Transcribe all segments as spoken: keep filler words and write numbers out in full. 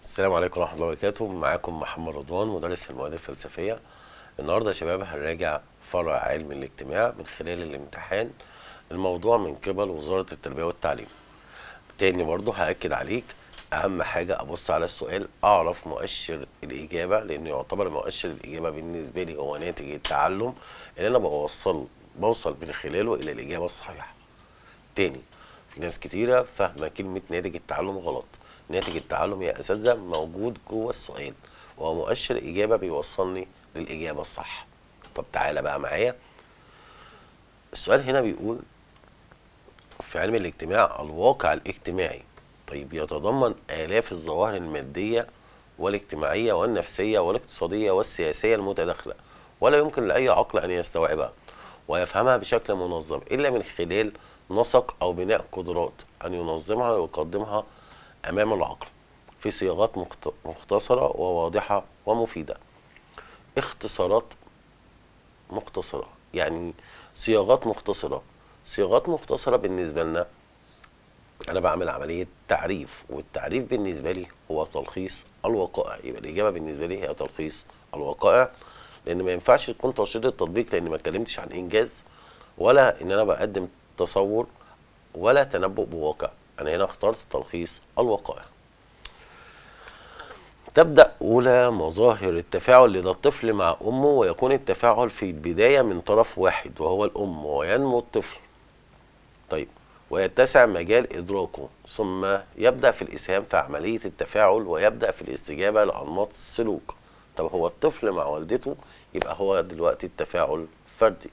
السلام عليكم ورحمة الله وبركاته. معاكم محمد رضوان، مدرس في المواد الفلسفية. النهاردة يا شباب هنراجع فرع علم الاجتماع من خلال الامتحان الموضوع من قبل وزارة التربية والتعليم. تاني برضه هأكد عليك أهم حاجة أبص على السؤال أعرف مؤشر الإجابة، لأنه يعتبر مؤشر الإجابة بالنسبة لي هو ناتج التعلم اللي أنا بوصل بوصل من خلاله إلى الإجابة الصحيحة. تاني، في ناس كتيرة فاهمة كلمة ناتج التعلم غلط. ناتج التعلم يا أساتذة موجود جوه السؤال، وهو مؤشر إجابة بيوصلني للإجابة الصح. طب تعالى بقى معايا، السؤال هنا بيقول في علم الاجتماع الواقع الاجتماعي طيب يتضمن آلاف الظواهر المادية والاجتماعية والنفسية والاقتصادية والسياسية المتداخلة، ولا يمكن لأي عقل أن يستوعبها ويفهمها بشكل منظم إلا من خلال نسق أو بناء قدرات أن ينظمها ويقدمها أمام العقل في صياغات مختصرة وواضحة ومفيدة. اختصارات مختصرة يعني صياغات مختصرة. صياغات مختصرة بالنسبة لنا أنا بعمل عملية تعريف، والتعريف بالنسبة لي هو تلخيص الوقائع. يبقى الإجابة بالنسبة لي هي تلخيص الوقائع، لأن ما ينفعش تكون ترشيد التطبيق، لأن ما اتكلمتش عن إنجاز ولا إن أنا بقدم تصور ولا تنبؤ بواقع. أنا هنا اخترت تلخيص الوقائع. تبدأ أولى مظاهر التفاعل لدى الطفل مع أمه، ويكون التفاعل في البداية من طرف واحد وهو الأم، وينمو الطفل طيب ويتسع مجال إدراكه، ثم يبدأ في الإسهام في عملية التفاعل ويبدأ في الاستجابة لأنماط السلوك. طب هو الطفل مع والدته، يبقى هو دلوقتي التفاعل فردي.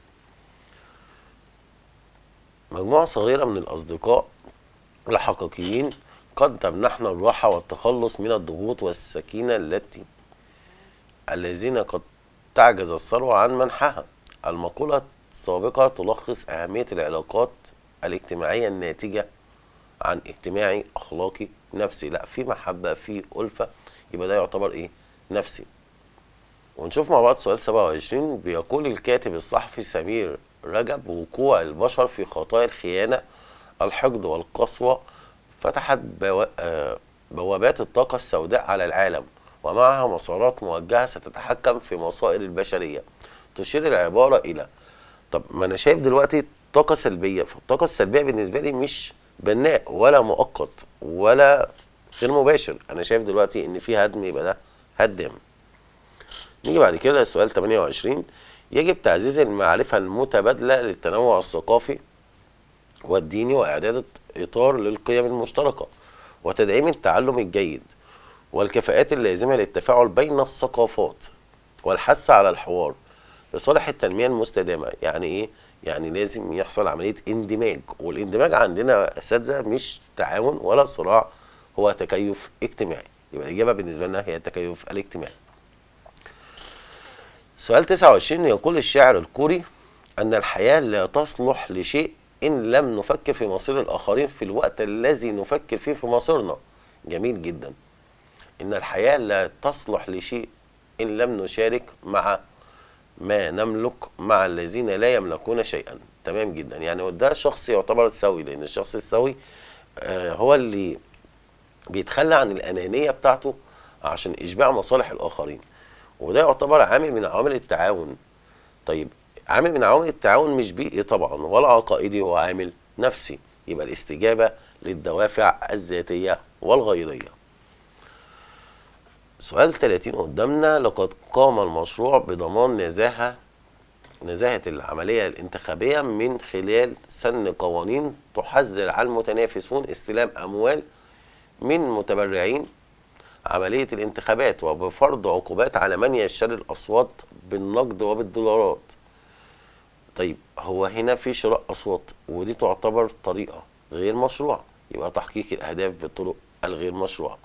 مجموعة صغيرة من الأصدقاء الحقيقيين قد تمنحنا الراحة والتخلص من الضغوط والسكينة التي الذين قد تعجز الثروة عن منحها. المقولة السابقة تلخص أهمية العلاقات الاجتماعية الناتجة عن اجتماعي أخلاقي نفسي. لا، في محبة، في ألفة، يبقى ده يعتبر إيه؟ نفسي. ونشوف مع بعض سؤال سبعة وعشرين. بيقول الكاتب الصحفي سمير رجب وقوع البشر في خطايا الخيانة، الحقد والقسوة فتحت بوابات الطاقة السوداء على العالم، ومعها مسارات موجهة ستتحكم في مصائر البشرية. تشير العبارة إلى طب ما أنا شايف دلوقتي طاقة سلبية، فالطاقة السلبية بالنسبة لي مش بناء ولا مؤقت ولا غير مباشر. أنا شايف دلوقتي إن في هدم، يبقى ده هدم. نيجي بعد كده للسؤال ثمانية وعشرين. يجب تعزيز المعرفة المتبادلة للتنوع الثقافي والديني، وإعداد إطار للقيم المشتركة، وتدعيم التعلم الجيد والكفاءات اللازمة للتفاعل بين الثقافات، والحث على الحوار لصالح التنمية المستدامة. يعني إيه؟ يعني لازم يحصل عملية اندماج، والاندماج عندنا أساتذة مش تعاون ولا صراع، هو تكيف اجتماعي. يبقى الإجابة بالنسبة لنا هي التكيف الاجتماعي. سؤال تسعة وعشرين. يقول الشاعر الكوري أن الحياة لا تصلح لشيء إن لم نفكر في مصير الآخرين في الوقت الذي نفكر فيه في مصيرنا. جميل جدا. إن الحياة لا تصلح لشيء إن لم نشارك مع ما نملك مع الذين لا يملكون شيئا. تمام جدا. يعني ده شخص يعتبر السوي، لأن الشخص السوي آه هو اللي بيتخلى عن الأنانية بتاعته عشان إشباع مصالح الآخرين، وده يعتبر عامل من عوامل التعاون. طيب عامل من عوامل التعاون مش بيئي طبعا ولا عقائدي، هو عامل نفسي. يبقى الاستجابة للدوافع الذاتية والغيرية. سؤال ثلاثين قدامنا. لقد قام المشروع بضمان نزاهة نزاهة العملية الانتخابية من خلال سن قوانين تحذر على المتنافسون استلام أموال من متبرعين عملية الانتخابات، وبفرض عقوبات على من يشتري الأصوات بالنقد وبالدولارات. طيب هو هنا في شراء أصوات، ودي تعتبر طريقة غير مشروعة، يبقى تحقيق الأهداف بالطرق الغير مشروعة.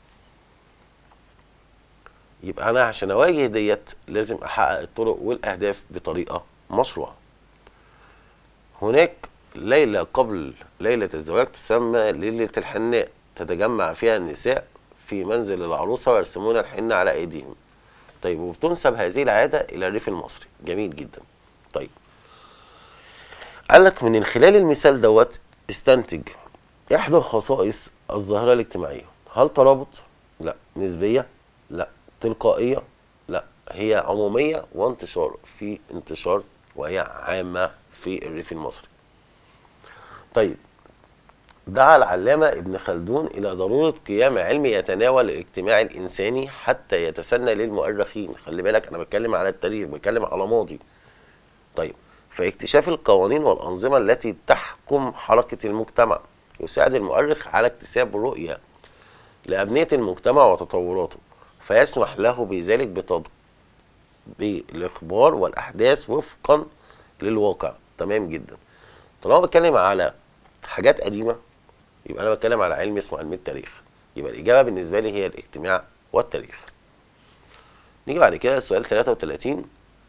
يبقى أنا عشان أواجه ديت لازم أحقق الطرق والأهداف بطريقة مشروعة. هناك ليلة قبل ليلة الزواج تسمى ليلة الحناء، تتجمع فيها النساء في منزل العروسة ويرسمون الحنة على أيديهم. طيب وبتنسب هذه العادة إلى الريف المصري. جميل جدا. طيب قال لك من خلال المثال دوت استنتج إحدى خصائص الظاهرة الاجتماعية. هل ترابط لا. نسبية؟ لا. تلقائية؟ لا. هي عمومية وانتشار، في انتشار، وهي عامة في الريف المصري. طيب، دعا العلامة ابن خلدون إلى ضرورة قيام علم يتناول الاجتماع الإنساني حتى يتسنى للمؤرخين. خلي بالك أنا بتكلم على التاريخ، بتكلم على ماضي. طيب، فاكتشاف القوانين والأنظمة التي تحكم حركة المجتمع يساعد المؤرخ على اكتساب رؤية لأبنية المجتمع وتطوراته، فيسمح له بذلك بتطبيق بالإخبار والأحداث وفقا للواقع. تمام جدا. طالما بتكلم على حاجات قديمة، يبقى أنا بتكلم على علم اسمه علم التاريخ. يبقى الإجابة بالنسبة لي هي الاجتماع والتاريخ. نيجي بعد كده السؤال ثلاثة وثلاثين.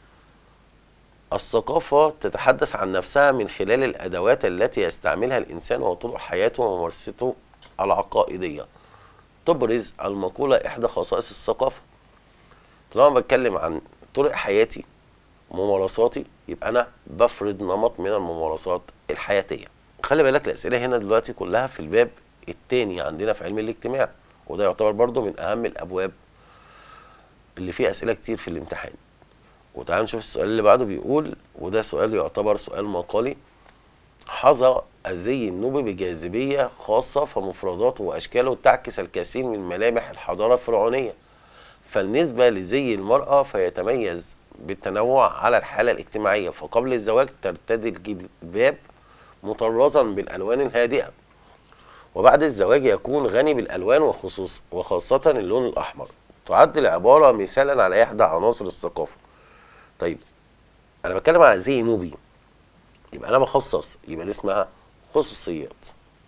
الثقافة تتحدث عن نفسها من خلال الأدوات التي يستعملها الإنسان وطرق حياته وممارسته العقائدية. تبرز المقولة إحدى خصائص الثقافة. طالما بتكلم عن طرق حياتي، ممارساتي، يبقى أنا بفرض نمط من الممارسات الحياتية. خلي بالك الأسئلة هنا دلوقتي كلها في الباب الثاني عندنا في علم الاجتماع، وده يعتبر برضو من أهم الأبواب اللي فيه أسئلة كتير في الامتحان. وتعالوا نشوف السؤال اللي بعده. بيقول، وده سؤال يعتبر سؤال مقالي: حظى الزي النوبي بجاذبية خاصة، فمفرداته وأشكاله تعكس الكثير من ملامح الحضارة الفرعونية. فالنسبة لزي المرأة فيتميز بالتنوع على الحالة الاجتماعية، فقبل الزواج ترتدي الجلباب مطرزا بالألوان الهادئة، وبعد الزواج يكون غني بالألوان وخصوص وخاصة اللون الأحمر. تعد العبارة مثالا على إحدى عناصر الثقافة. طيب، أنا بتكلم على زي نوبي، يبقى أنا بخصص، يبقى دي اسمها خصوصيات.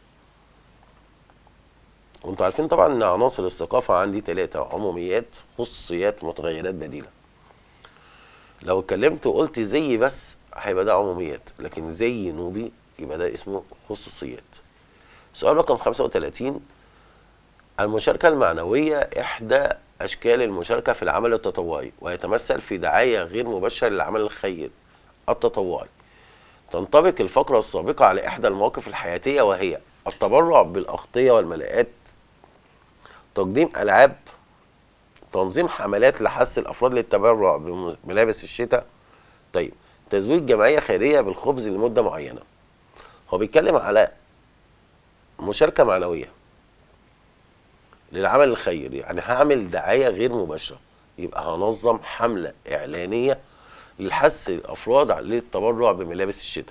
وانتوا عارفين طبعا ان عناصر الثقافة عندي ثلاثة: عموميات، خصوصيات، متغيرات بديلة. لو اتكلمت وقلت زي بس هيبقى ده عموميات، لكن زي نوبي يبقى ده اسمه خصوصيات. سؤال رقم خمسة وثلاثين. المشاركة المعنوية إحدى أشكال المشاركة في العمل التطوعي، ويتمثل في دعاية غير مباشرة للعمل الخيري التطوعي. تنطبق الفقرة السابقة على إحدى المواقف الحياتية، وهي التبرع بالأغطية والملاءات، تقديم ألعاب، تنظيم حملات لحث الأفراد للتبرع بملابس الشتاء. طيب، تزويج جمعية خيرية بالخبز لمدة معينة. هو بيتكلم على مشاركة معنوية للعمل الخيري، يعني هعمل دعاية غير مباشرة، يبقى هنظم حملة إعلانية لحث الأفراد للتبرع بملابس الشتاء.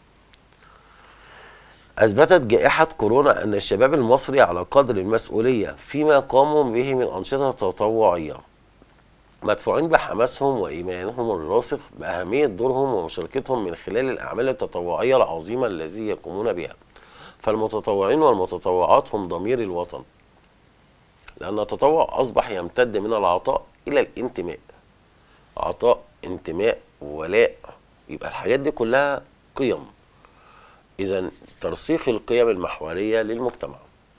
أثبتت جائحة كورونا أن الشباب المصري على قدر المسؤولية فيما قاموا به من أنشطة تطوعية، مدفوعين بحماسهم وإيمانهم الراسخ بأهمية دورهم ومشاركتهم من خلال الأعمال التطوعية العظيمة التي يقومون بها. فالمتطوعين والمتطوعات هم ضمير الوطن، لأن التطوع أصبح يمتد من العطاء إلى الانتماء. عطاء، انتماء، ولاء، يبقى الحاجات دي كلها قيم. إذن ترسيخ القيم المحورية للمجتمع.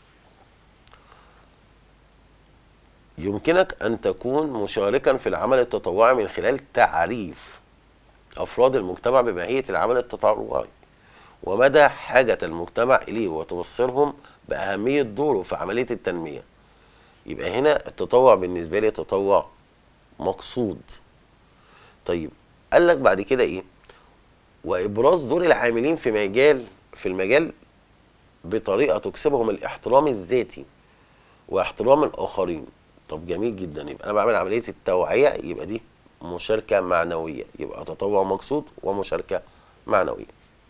يمكنك أن تكون مشاركا في العمل التطوعي من خلال تعريف أفراد المجتمع بماهية العمل التطوعي ومدى حاجة المجتمع إليه، وتوصلهم بأهمية دوره في عملية التنمية. يبقى هنا التطوع بالنسبة لي تطوع مقصود. طيب، قال لك بعد كده إيه؟ وإبراز دور العاملين في مجال في المجال بطريقة تكسبهم الاحترام الذاتي واحترام الآخرين. طب جميل جدا، يبقى أنا بعمل عملية التوعية، يبقى دي مشاركة معنوية، يبقى تطوع مقصود ومشاركة معنوية.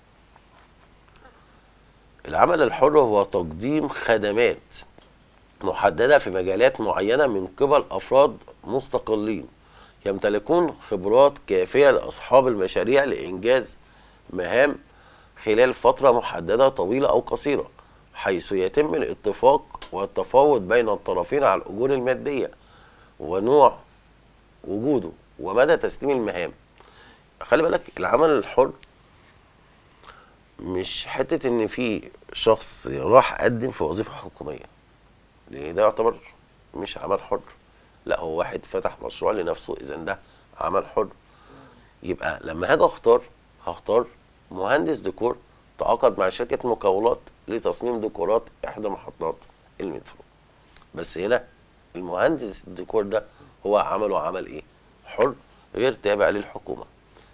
العمل الحر هو تقديم خدمات محددة في مجالات معينة من قبل أفراد مستقلين يمتلكون خبرات كافية لأصحاب المشاريع لإنجاز مهام خلال فترة محددة طويلة أو قصيرة، حيث يتم الاتفاق والتفاوض بين الطرفين على الأجور المادية ونوع وجوده ومدى تسليم المهام. خلي بالك العمل الحر مش حتة إن في شخص راح قدم في وظيفة حكومية، لأن ده يعتبر مش عمل حر. لا، هو واحد فتح مشروع لنفسه، إذا ده عمل حر. يبقى لما هاجي اختار، هختار مهندس ديكور تعاقد مع شركة مقاولات لتصميم ديكورات إحدى محطات المترو. بس هنا المهندس الديكور ده هو عمله عمل ايه؟ حر غير تابع للحكومة.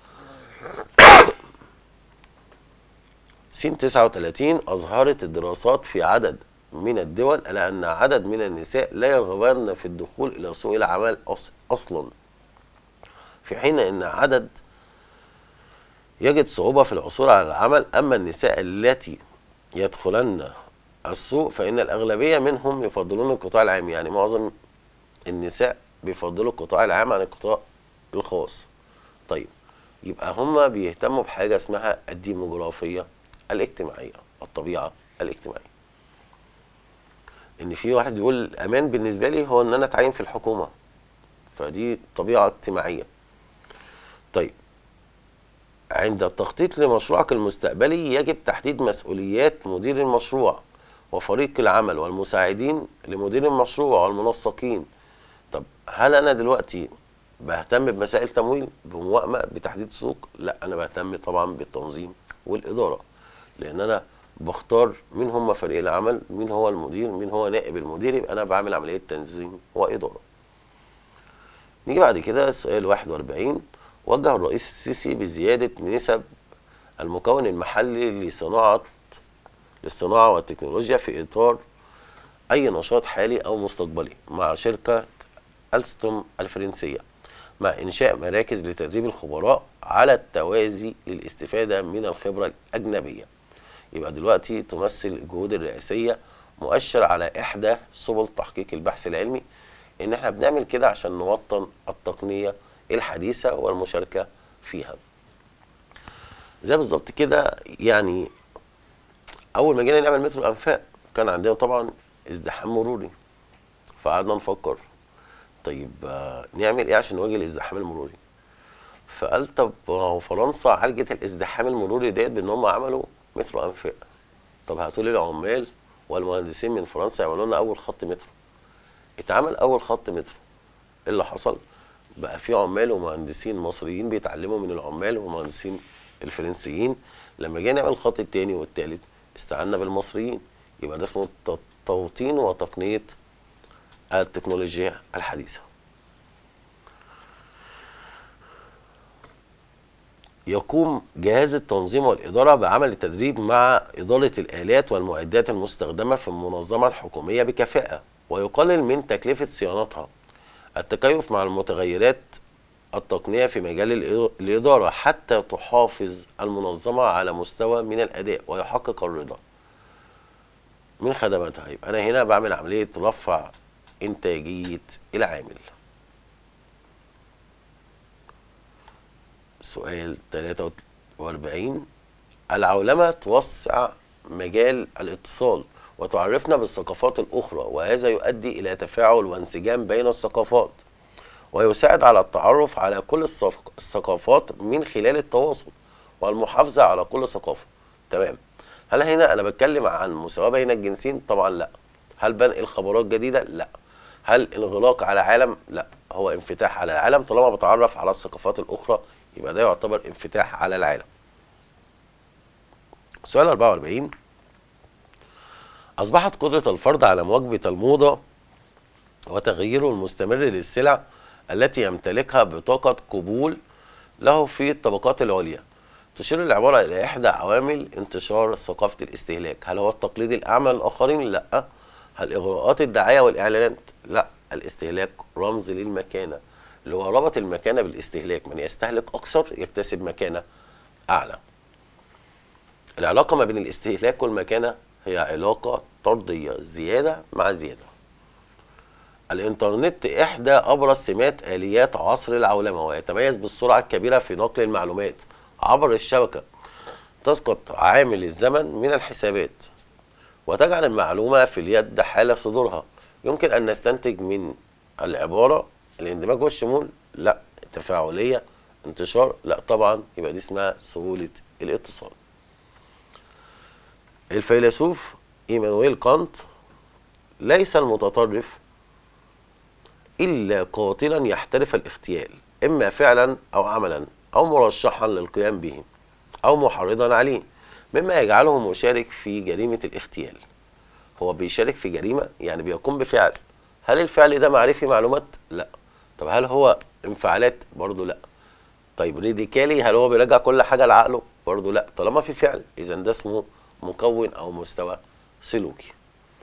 س تسعة وثلاثين أظهرت الدراسات في عدد من الدول ألا أن عدد من النساء لا يرغبن في الدخول إلى سوق العمل أصلا، في حين أن عدد يجد صعوبة في الحصول على العمل. أما النساء التي يدخلن السوق فإن الأغلبية منهم يفضلون القطاع العام، يعني معظم النساء بيفضلوا القطاع العام عن القطاع الخاص. طيب يبقى هما بيهتموا بحاجة اسمها الديموغرافية الاجتماعية، الطبيعة الاجتماعية. ان في واحد يقول الامان بالنسبة لي هو ان انا اتعين في الحكومة، فدي طبيعة اجتماعية. طيب عند التخطيط لمشروعك المستقبلي يجب تحديد مسؤوليات مدير المشروع وفريق العمل والمساعدين لمدير المشروع والمنسقين. طب هل انا دلوقتي بهتم بمسائل تمويل بموائمة بتحديد سوق؟ لا، انا بهتم طبعا بالتنظيم والإدارة، لان انا بختار مين هم فريق العمل، مين هو المدير، مين هو نائب المدير، يبقى انا بعمل عملية تنظيم وإدارة. نيجي بعد كده سؤال واحد وأربعين. وجه الرئيس السيسي بزيادة نسب المكون المحلي لصناعة للصناعة والتكنولوجيا في إطار أي نشاط حالي أو مستقبلي مع شركة ألستوم الفرنسية، مع إنشاء مراكز لتدريب الخبراء على التوازي للاستفادة من الخبرة الأجنبية. يبقى دلوقتي تمثل الجهود الرئاسية مؤشر على إحدى سبل تحقيق البحث العلمي، إن إحنا بنعمل كده عشان نوطن التقنية الحديثة والمشاركة فيها. زي بالظبط كده، يعني أول ما جينا نعمل مترو الأنفاق كان عندنا طبعا ازدحام مروري، فقعدنا نفكر طيب نعمل إيه عشان نواجه الازدحام المروري؟ فقال طب هو فرنسا عالجت الازدحام المروري ديت بإن هم عملوا مترو أنفاق. طب هاتوا لي العمال والمهندسين من فرنسا يعملوا لنا أول خط مترو. اتعمل أول خط مترو، إيه اللي حصل؟ بقى في عمال ومهندسين مصريين بيتعلموا من العمال والمهندسين الفرنسيين. لما جينا نعمل الخط التاني والتالت استعنا بالمصريين، يبقى ده اسمه توطين وتقنية التكنولوجيا الحديثة. يقوم جهاز التنظيم والإدارة بعمل التدريب مع إدارة الآلات والمعدات المستخدمة في المنظمة الحكومية بكفاءة، ويقلل من تكلفة صيانتها. التكيف مع المتغيرات التقنية في مجال الإدارة حتى تحافظ المنظمة على مستوى من الأداء ويحقق الرضا من خدماتها. يبقى أنا هنا بعمل عملية رفع إنتاجية العامل. سؤال ثلاثة وأربعين. العولمة توسع مجال الاتصال وتعرفنا بالثقافات الأخرى، وهذا يؤدي إلى تفاعل وانسجام بين الثقافات، ويساعد على التعرف على كل الثقافات من خلال التواصل والمحافظة على كل ثقافة. تمام. هل هنا أنا بتكلم عن مساواة بين الجنسين؟ طبعا لا. هل بنقل خبرات جديدة؟ لا. هل انغلاق على عالم؟ لا، هو انفتاح على العالم. طالما بتعرف على الثقافات الأخرى يبقى ده يعتبر انفتاح على العالم. سؤال أربعة وأربعين. أصبحت قدرة الفرد على مواكبة الموضة وتغييره المستمر للسلع التي يمتلكها بطاقة قبول له في الطبقات العليا. تشير العبارة إلى إحدى عوامل انتشار ثقافة الاستهلاك. هل هو التقليد الأعمى للآخرين؟ لا. هل إغراءات الدعاية والإعلانات؟ لا. الاستهلاك رمز للمكانة، اللي هو ربط المكانة بالاستهلاك، من يستهلك أكثر يكتسب مكانة أعلى. العلاقة ما بين الاستهلاك والمكانة هي علاقة طردية، زيادة مع زيادة. الإنترنت إحدى أبرز سمات آليات عصر العولمة، ويتميز بالسرعة الكبيرة في نقل المعلومات عبر الشبكة. تسقط عامل الزمن من الحسابات وتجعل المعلومة في اليد حال صدورها. يمكن أن نستنتج من العبارة الاندماج والشمول؟ لا. التفاعلية؟ انتشار؟ لا طبعا. يبقى دي اسمها سهولة الاتصال. الفيلسوف إيمانويل كانت: ليس المتطرف إلا قاتلا يحترف الاغتيال، إما فعلا أو عملا أو مرشحا للقيام به أو محرضا عليه، مما يجعله مشارك في جريمة الاغتيال. هو بيشارك في جريمة يعني بيقوم بفعل، هل الفعل ده معرفي معلومات؟ لا. طب هل هو انفعالات؟ برضه لا. طيب ريديكالي، هل هو بيراجع كل حاجه لعقله؟ برضه لا. طالما في فعل اذا ده اسمه مكون او مستوى سلوكي.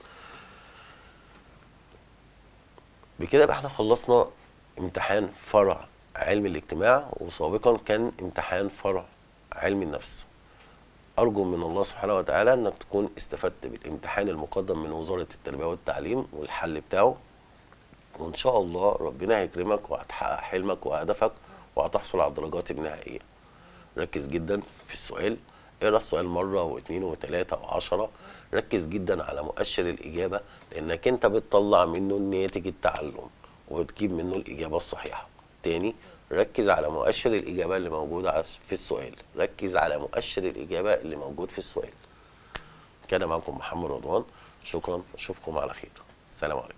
بكده يبقى احنا خلصنا امتحان فرع علم الاجتماع، وسابقا كان امتحان فرع علم النفس. ارجو من الله سبحانه وتعالى انك تكون استفدت بالامتحان المقدم من وزارة التربية والتعليم والحل بتاعه، وان شاء الله ربنا هيكرمك وهتحقق حلمك وهدفك وهتحصل على الدرجات النهائية. ركز جدا في السؤال، اقرا السؤال مرة واثنين وثلاثة وعشرة، ركز جدا على مؤشر الإجابة، لأنك أنت بتطلع منه ناتج التعلم وبتجيب منه الإجابة الصحيحة. تاني، ركز على مؤشر الإجابة اللي موجود في السؤال، ركز على مؤشر الإجابة اللي موجود في السؤال. كان معكم محمد رضوان، شكرا، أشوفكم على خير، سلام عليكم.